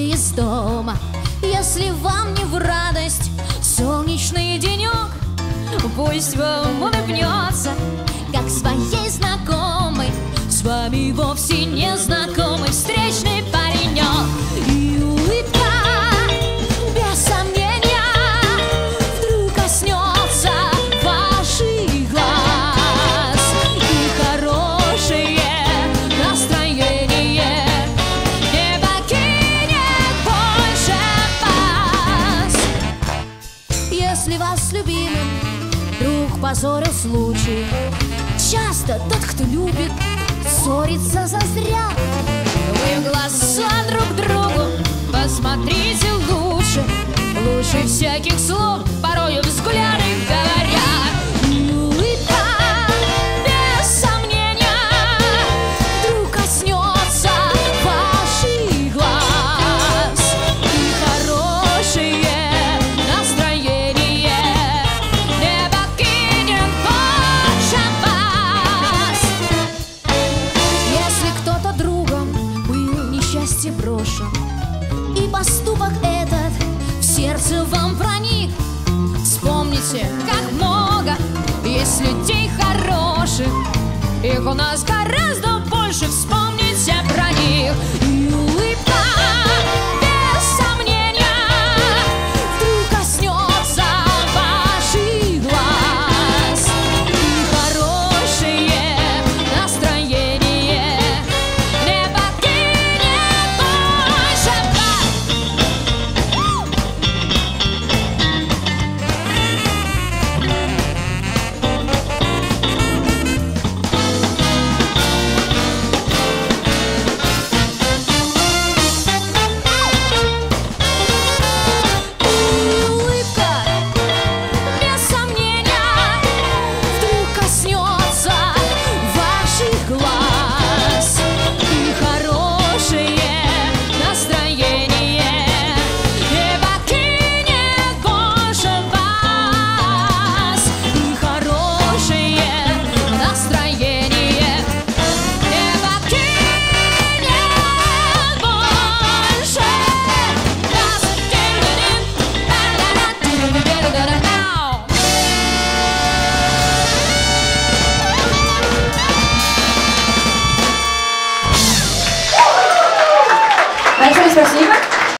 выйти из дома. Если вам не в радость солнечный денек, пусть вам улыбнется, как своей знакомой, с вами вовсе не знакомый встречный паренек. И улыбка, без сомнения, вдруг коснется ваших глаз, и хорошее настроение не покинет больше вас. Если вас любимым вдруг позорил случай, часто тот, кто любит, ссорится зазря. Вы в глаза друг другу посмотрите лучше, лучше всяких слов порою взгляды говорят. И улыбка, без сомнения, вдруг коснется ваших глаз, и хорошее настроение не покинет больше вас. Если кто-то другом был несчастье брошен, и поступок этот в сердце вам проник, вспомните, как много есть людей хороших, их у нас гораздо больше, вспомните про них.